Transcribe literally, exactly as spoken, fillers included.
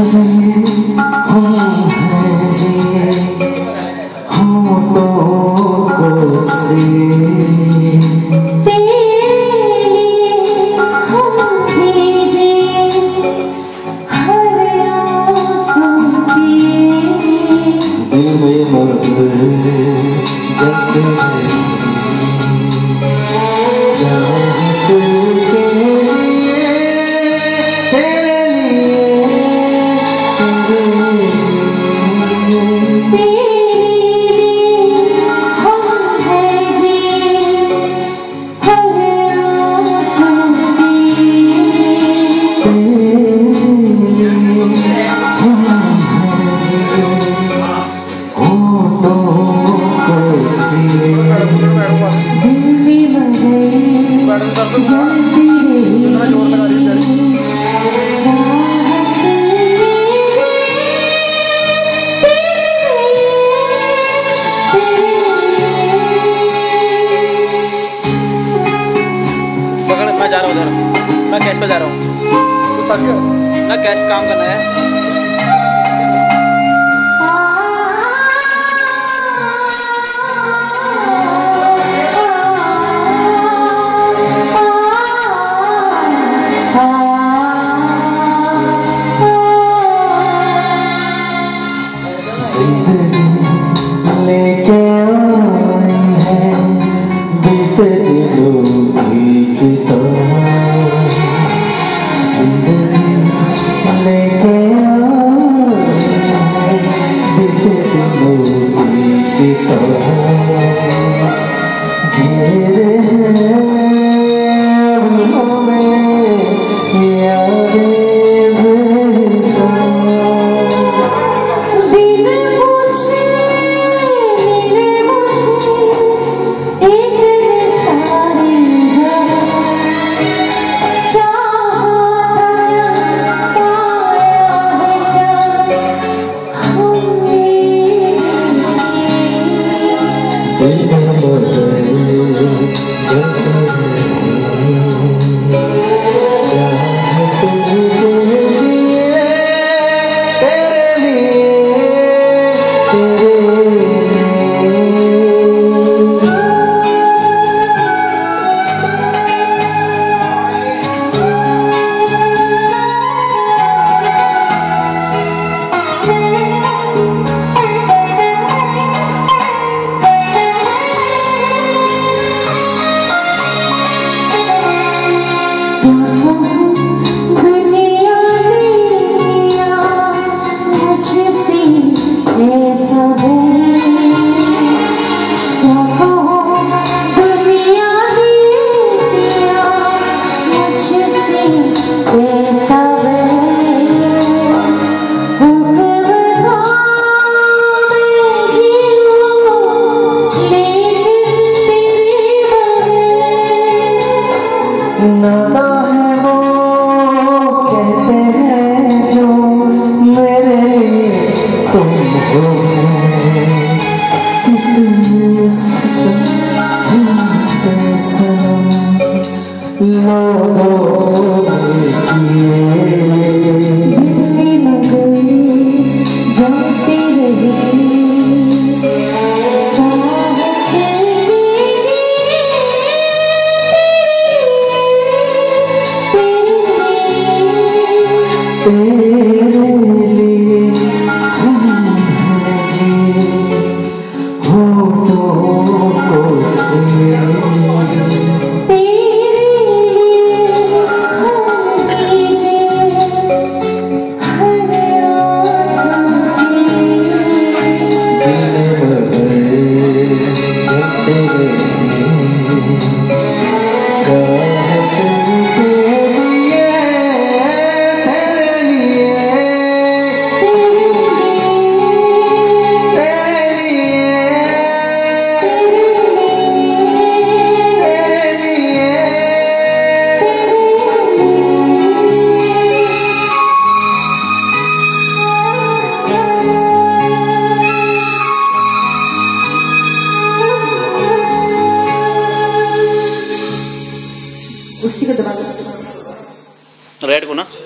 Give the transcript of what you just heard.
मैं जा रहा हूँ उधर, मैं कैश पे जा रहा हूँ, मैं कैश काम करना है। लेके आई है बीते दिनों की किताब, जिंदगी लेके आई है बीते दिनों की किताब। घेरे हमें यादें नाता है वो कहते हैं जो मेरे लिए तुम हो, इतने सनम लोगों ने किए, दिल मगर जाती रही तेरे लिए हम हैं जी होठों को सिए, तेरे लिए हम कीजिए हर आँसू की, दिल मगर जलते रहे चाहत रेड को ना।